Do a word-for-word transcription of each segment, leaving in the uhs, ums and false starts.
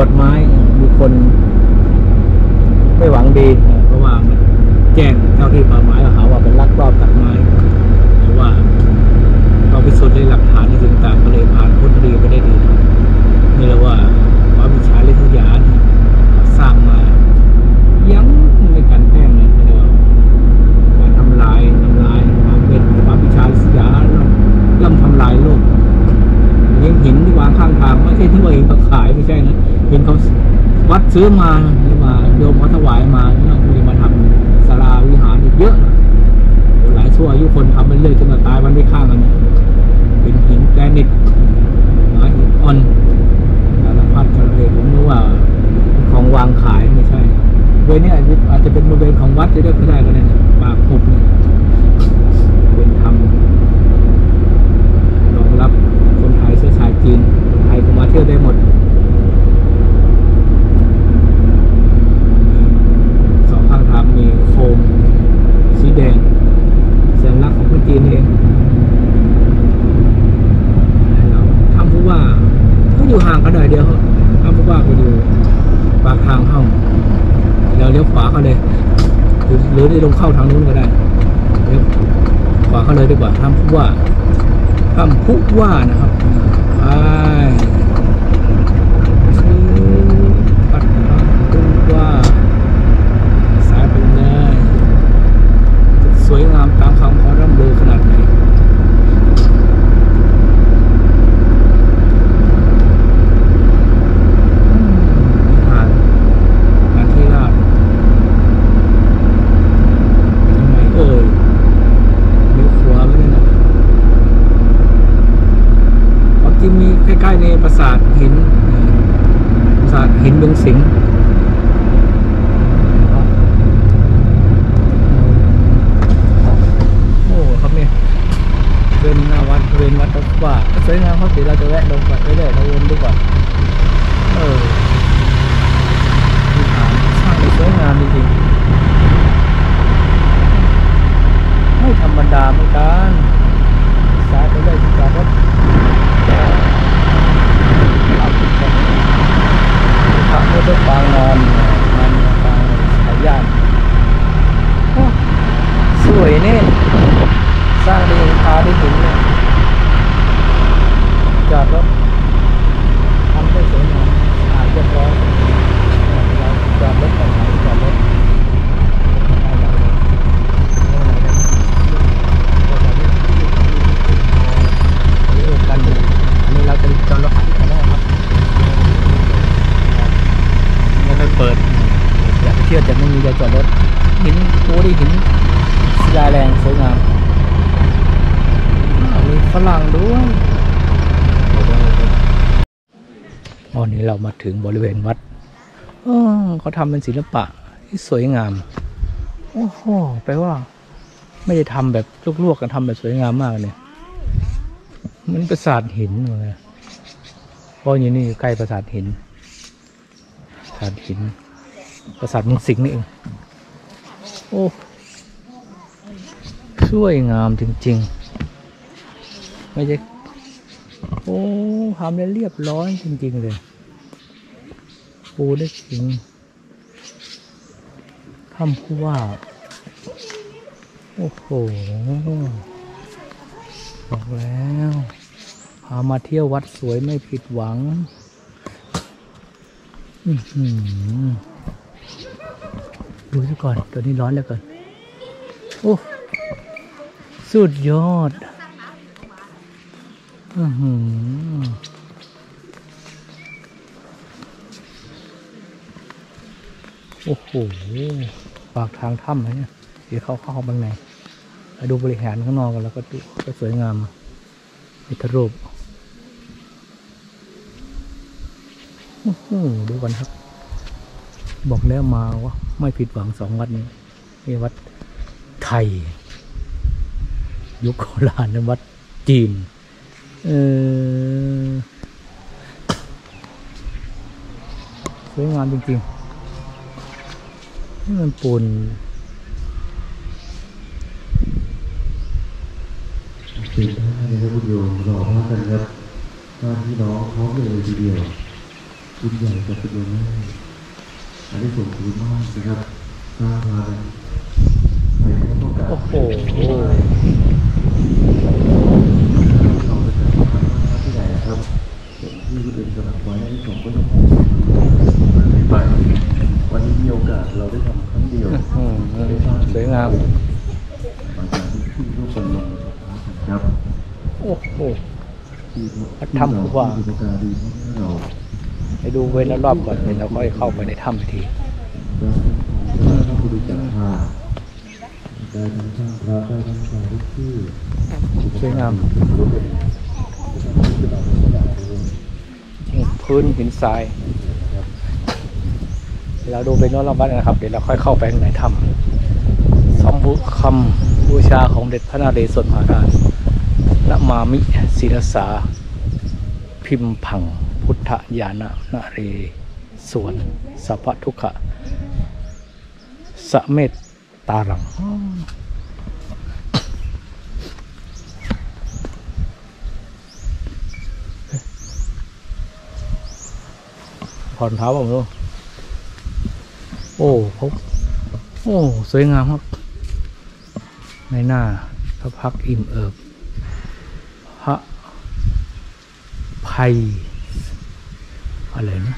ดไม้มีคนไม่หวังดีเพราะว่าแจ้งเจ้าที่ป่าไม้หาว่าเป็นลักลอบตัดไม้หรือว่าเราพิสูจน์ด้วยหลักฐานในสิ่งต่างก็เลยผ่านพ้นคดีไปได้ดีนี่เรียกว่าความวิชาลิทยาสร้างมายังไม่กันแกล้งเลยเรียกว่าการทำลายทำลายความเป็นความวิชาลิทยาย่อมทำลายโลกหินหินที่วางข้างทางไม่ใช่ที่ว่าหินเขาขายไม่ใช่นะหินเขาวัดซื้อมาหรือมาโยมเขาถวายมาแล้วมีมาทำศาลาวิหารเยอะหลายชั่วอายุคนทำไปเรื่อยจนตายวันไม่ข้างกันเป็นหินแกรนิตหินอ่อนสารพัดสารเพผมรู้ว่าของวางขายไม่ใช่เวรนี้อาจจะเป็นบริเวณของวัดจะได้ก็ได้ก็ได้นะปากหุบเนี่ยเป็นทำรองรับคนไทยเชื้อสายจีนคนไทยก็มาเที่ยวได้หมดสองข้างทางมีโฟมสีแดงสัญลักษณ์ของคนจีนเองเราทำผู้ว่าก็อยู่ห่างกันหน่อยเดียวทำผู้ว่าก็อยู่ปากทางเข้าเราเลี้ยวขวาเขาเลยหรือได้ลงเข้าทางนู้นก็ได้เลี้ยวขวาเขาเลยดีกว่าทำผู้ว่าทำผู้ว่านะครับไปชื่อปัดทำผู้ว่าสายเป็นเลยสวยงามตามคำเขาร่ำลือขนาดไหนหาดงานที่ราบทำไมเอ่ยเลี้ยวขวาไม่ได้นะความจริงมีใกล้ๆในปราสาทหินปราสาทหินเมืองสิงห์เป็นหน้าวัดเวนวัดตกว่าสวยงามครับเดี๋ยวเราจะแวะลงวัดเรื่อยๆเราวนดูก่อนเออสร้างได้สวยงามจริงๆไม่ธรรมดาเหมือนกันสายไปเลยจากรถขับขับรถบางนอนมันบางสายยานสวยนี่สร้างได้พาได้ถึงเนี่ยจอดรถทำได้สวยงามอาเรียบร้อยเราจอดรถแบบไหนจอดรถอันนี้เราจะจอดรถที่ไหนนะครับไม่ค่อยเปิดอยากไปเที่ยวแต่ไม่มีจะจอดรถหินโอ้ได้หินศิลาแรงสวยงามมีฝรั่งด้วยอ๋อนี้เรามาถึงบริเวณวัดเออเขาทำเป็นศิลปะที่สวยงามโอ้โหแปลว่าไม่ได้ทำแบบลวกๆกันทำแบบสวยงามมากเนี่ยมันปราสาทหินเลยเพราะอยู่นี่ใกล้ปราสาทหินปราสาทหินปราสาทเมืองสิงห์นี่เองโอ้สวยงามจริงๆไม่ใช่โอ้ทำได้เรียบร้อยจริงๆเลยปูได้จริงทำผู้ว่าโอ้โหบอกแล้วพามาเที่ยววัดสวยไม่ผิดหวังอือหือดูซะก่อนตัวนี้ร้อนเหลือเกินโอ้สุดยอดอือหือโอ้โหปากทางถ้ำเลยเนี่ยเดี๋ยวเข้าเข้าข้างในไปดูบริหารข้างนอกกันแล้วก็ดูก็สวยงามมิตรรูปโอ้โหดูกันครับบอกแล้วมาว่าไม่ผิดหวังสองวัดนี้นี่วัดไทยยุคโบราณและวัดจีนเออสวยงามจริงๆนี่มันปูนปิดท้ายนะครับวิดีโอรอมากกันครับญาติพี่น้องพร้อมเลยทีเดียวโอ้โห สวยงามจริงๆไม่ผิดหวังสองวัดนี้มีวัดไทยยุคโบราณและวัดจีนเออสวยงามจริงๆนี่มันปูนปิดท้ายนะครับวิดีโอรอมากกันครับญาติพี่น้องพร้อมเลยทีเดียวบุญใหญ่กับเป็นยังไงอันนี้ส่งบุญมากนะครับสร้างมาใครก็ต้องการโอ้โหเราไปจัดงานที่ไหนครับส่วนที่คนอื่นสมัครไว้ที่ผมก็ต้องไปวันนี้มีโอกาสเราได้ทำครั้งเดียวได้สร้างสวยงามหลังจากที่ขึ้นรูปเป็นลงครับโอ้โหที่ทำผู้ว่าอุปการดีมากเราไปดูเว้นรอบๆก่อนเดี๋ยวเราค่อยเข้าไปในถ้ำอีกทีได้ทั้งบริจาคผ้าได้ทั้งสร้างพระได้ทั้งสร้างทุกที่สวยงามพื้นหินทรายเราดูเป็นรอบๆบ้านนะครับเดี๋ยวเราค่อยเข้าไปในถ้ำสมบุคำบูชาของเด็จพระนเรศวรมหาราชณมามิศิรสาพิมพังพุทธญาณนเรศวรสัพพทุกขะสะเมตตารังผ่อนเท้าผมดูโอ้พบโอ้สวยงามครับในหน้าพระพักตร์อิ่มเอิบพระภัยอะไรนะ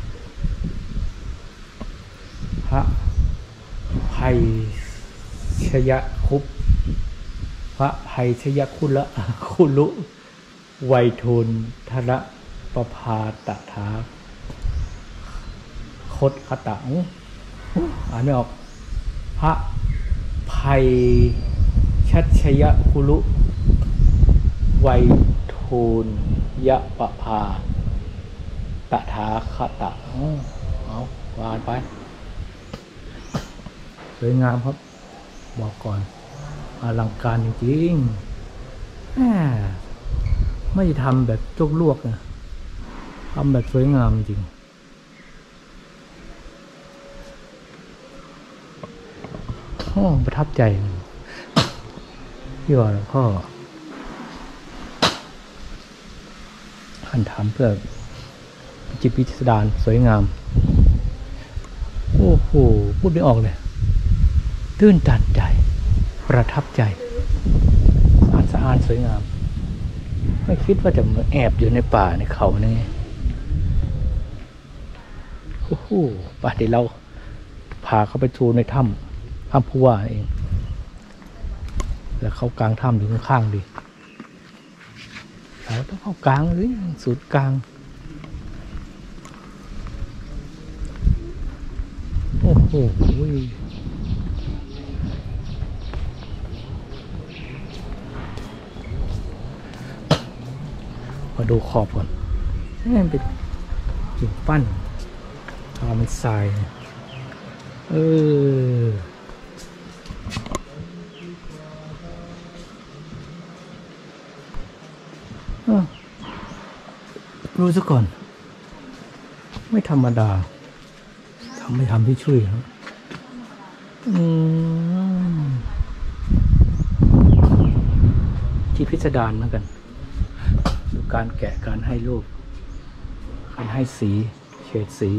พระภัยชยคุปพระภัยชยคุละคุลุไวยทูลธนะประภาตถาคตคตังอ่านไม่ออกพระภัยชัชยคุลุไวยทูลยะปะภาตถาคตะเอาวานไปสวยงามครับบอกก่อนอลังการจริงๆไม่ทำแบบจกลวกนะทำแบบสวยงามจริงโอ้ประทับใจที่ว่าหลวงพ่อท่านทำเพื่อจิตวิสดารสวยงามโอ้โหพูดไม่ออกเลยตื้นตันใจประทับใจสะอาดสะอาดสวยงามไม่คิดว่าจะแอบอยู่ในป่าในเขานี่โอ้โหป่าเดี๋ยวเราพาเขาไปดูในถ้ำถ้ำผู้ว่าเองแล้วเข้ากลางถ้ำอยู่ข้างๆดิเราต้องเข้ากลางหรือศูนย์กลางโอ้โหมาดูขอบก่อนนี่มันเป็นหินปั้นทามันทรายเออรู้ซะก่อนไม่ธรรมดาทำไม่ทำที่ช่วยครับที่พิสดารเหมือนกันดูการแกะการให้รูปการให้สีเฉดสี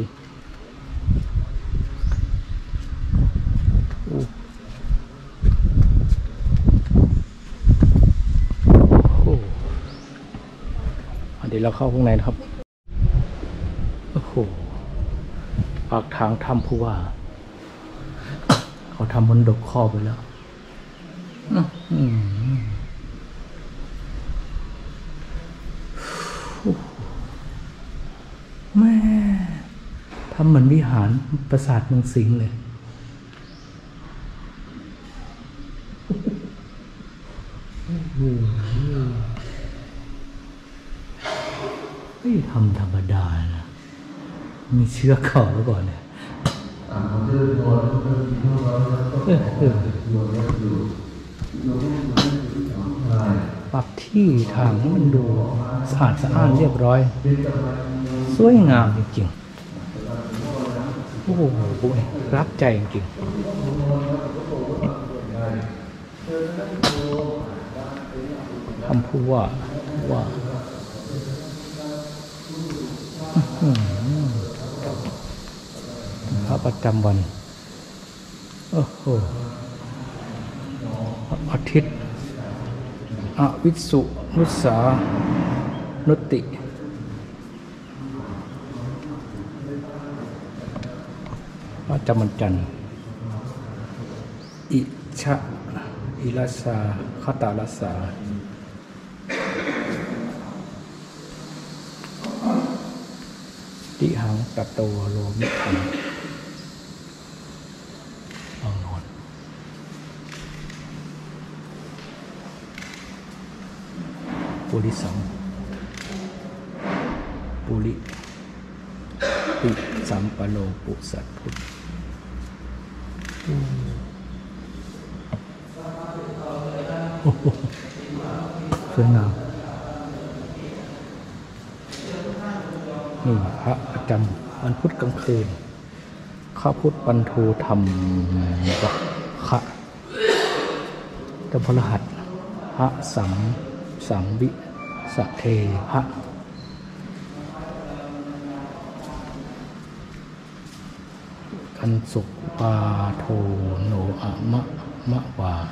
เดี๋ยวเราเข้าข้างในนะครับโอ้โหปากทางถ้ำผู้ว่าเขาทำมนดกครอบไปแล้วแม่ทำเหมือนวิหารปราสาทเมืองสิงห์เลยไม่ทำธรรมดานะมีเชื้อเก่าแล้วก่อนเนี่ยปรับที่ทางให้มันดูสะอาดสะอ้านเรียบร้อยสวยงามจริงๆโอ้โหรับใจจริงๆทำผู้ว่าว่าประจำวันโอ้โหอาทิตย์อวิสุนุสานุติประจำวันจันทร์อิชะอิลาสาคตาลาสาติหังตะโตโลมิขังเอานอนปุริสังปุริปิสัมปโลปุสัตพุทธสวยงามนี่พระประจำวันพุธกลางคืนข้าพุทธปันทูธรรมวัคะจำพรหัสพระสังสังวิสะเทพระอันสุปาโทโนอะมะมะวา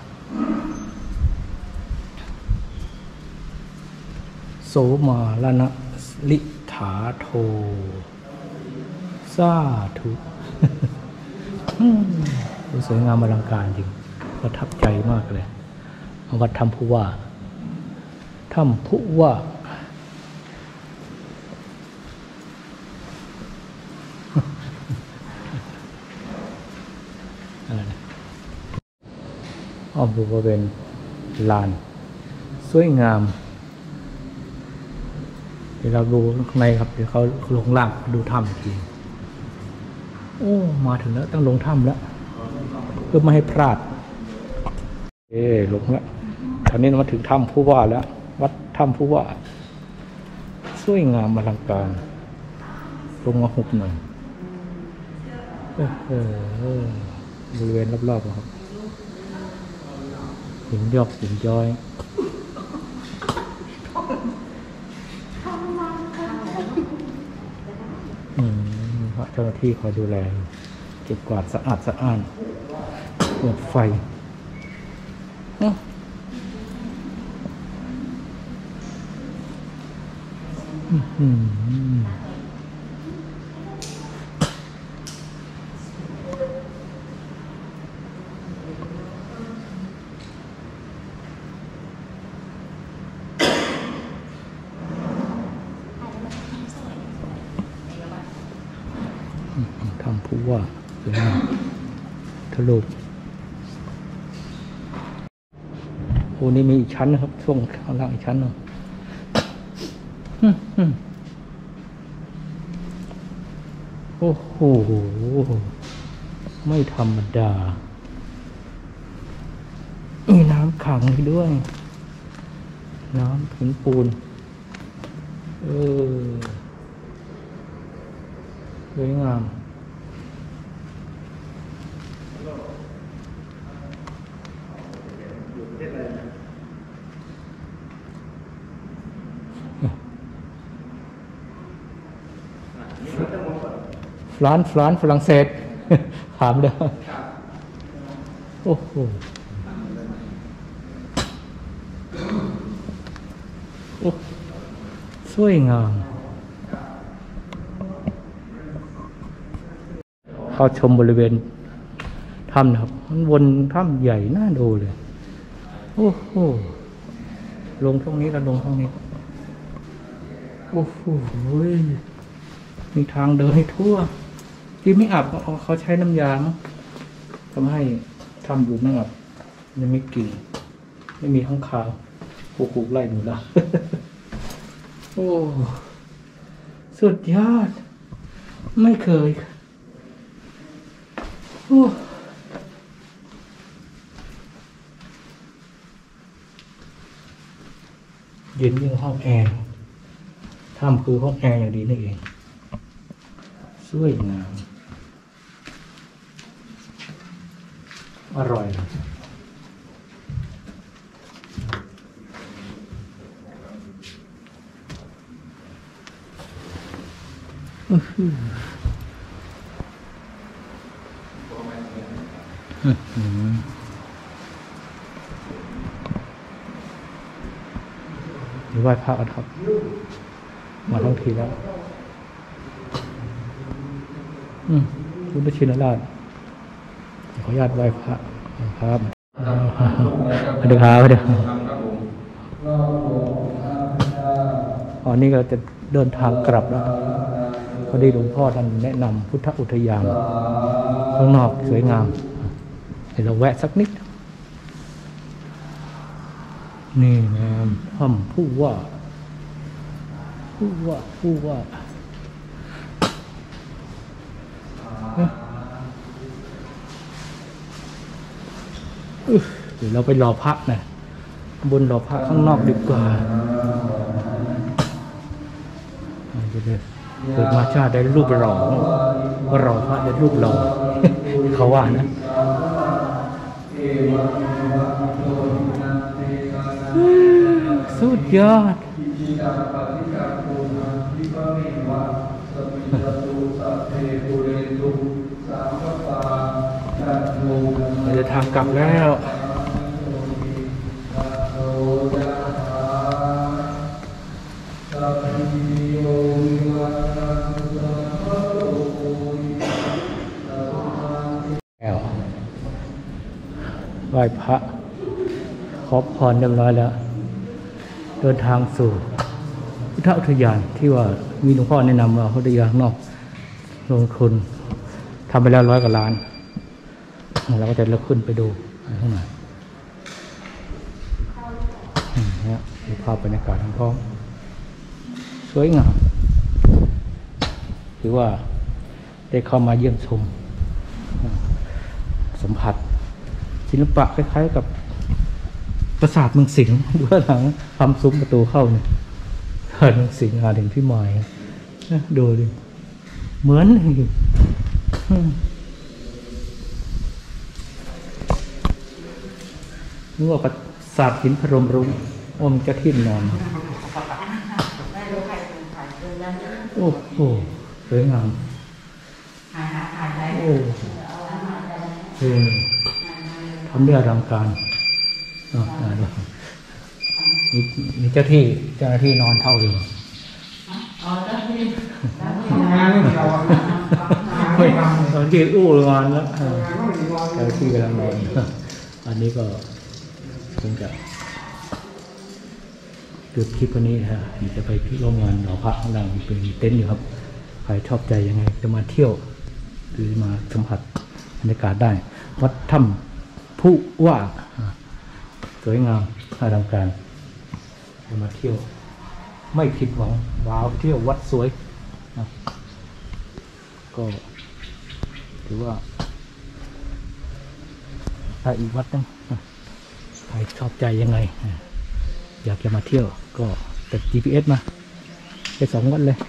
โสมาลนะลิถาโทสาธุสวยงามอลังการจริงประทับใจมากเลยวัดถ้ำผู้ว่าถ้ำผู้ว่าอะไรนะอ้อมดูบริเวณลานสวยงามเดี๋ยวเราดูข้างในครับเดี๋ยวเขาลงล่างดูถ้ำทีโอ้มาถึงแล้วต้องลงถ้ำแล้วเพื่อไม่ให้พลาดเอ๊ลงแล้วตอนนี้มาถึงถ้ำผู้ว่าแล้ววัดถ้ำผู้ว่าสวยงามอลังการลงมาหุบหน่อยเออบริเวณรอบๆครับหินยอกหินย้อยเพราะเจ้าหน้าที่คอยดูแลเก็บกวาดสะอาดสะอ้านเปิดไฟทำผู้ว่าสวยงามทะลุโอ้นี่มีอีกชั้นนะครับช่วงข้างล่างอีกชั้นนึงโอ้โหไม่ธรรมดามีน้ำขังด้วย น้ำหินปูนเออสวยงามร้านร้านฝรั่งเศสถามเลยโอ้โหโอ้สวยงามเข้าชมบริเวณถ้ำนะครับมันวนถ้ำใหญ่น่าดูเลยโอ้โหลงตรงนี้แล้วลงตรงนี้โอ้โหมีทางเดินให้ทั่วที่ไม่อับเขาเขาใช้น้ำยาทำให้ทำอยู่ไม่อับยังไม่กลิ่นไม่มีข้างคาวผูกๆไล่หนูละ โอ้สุดยอดไม่เคยโอ้เย็นยิ่งห้องแอร์ถ้ำคือห้องแอร์อย่างดีนี่เองสวยงามอร่อยอืมเดี๋ยวไหว้พระกันครับ มาทั้งทีแล้ว อืมพุทธชินราชขออนุญาตไหว้พระครับสวัสดีครับสวัสดีครับอ๋อนี่เราจะเดินทางกลับแล้วพอดีหลวงพ่อท่านแนะนำพุทธอุทยานข้างนอกสวยงามให้เราแวะสักนิด นี่นะถ้ำผู้ว่าผู้ว่าผู้ว่าเดี๋ยวเราไปรอพระนะบนรอพระข้างนอกดีกว่าเกิดมาชาติได้รูปหล่อก็รอพระได้รูปหล่อเขาว่านะสุดยอดเราจะทางกลับแล้วไหว้พระขอพรเรียบร้อยแล้วเดินทางสู่พุทธอุทยานที่ว่ามีหลวงพ่อแนะนำว่าพุทธอุทยานข้างนอกลงทุนทำไปแล้วร้อยกว่าล้านเราก็จะเลือกขึ้นไปดูข้างในนี่ดูภาพบรรยากาศทั้งพร้อมสวยงามหรือว่าได้เข้ามาเยี่ยมชมสัมผัสศิลปะคล้ายๆกับปราสาทเมืองสิงห์ดูข้างหลังทำซุ้มประตูเข้าเนี่ยปราสาทเมืองสิงห์หาถึงพี่หมายดูดิเหมือนนึกว่าปราสาทหินพรหมรุ้งอมจะทิ่มนอนโอ้โหสวยงามโอ้เฮ้ทำได้อลังการอ๋อมีมีเจ้าที่เจ้าหน้าที่นอนเท่าอยู่ไม่ตอนที่อู้นอนแล้วเจ้าที่กำลังนอนอันนี้ก็คงจะดูคลิปวันนี้ฮะจะไปพิร่วมงานหล่อพระข้างล่างเป็นเต็นท์อยู่ครับใครชอบใจยังไงจะมาเที่ยวหรือมาสัมผัสบรรยากาศได้วัดถ้ำผู้ว่าสวยงามอลังการจะมาเที่ยวไม่ผิดหวังว้าวเที่ยววัดสวยนะก็ถือว่าถ้าอีกวัดนึงใครชอบใจยังไงอยากจะมาเที่ยวก็ติด จี พี เอส มาไปสองวัดเลย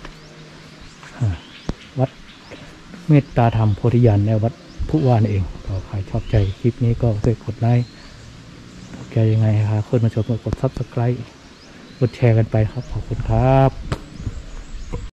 วัดเมตตาธรรมโพธิญาณและวัดผู้ว่านั่นเองก็ใครชอบใจคลิปนี้ก็ช่วยกดไลค์ชอบใจยังไงครับเพื่อนมาชมกดซับสไครต์กดแชร์กันไปครับขอบคุณครับ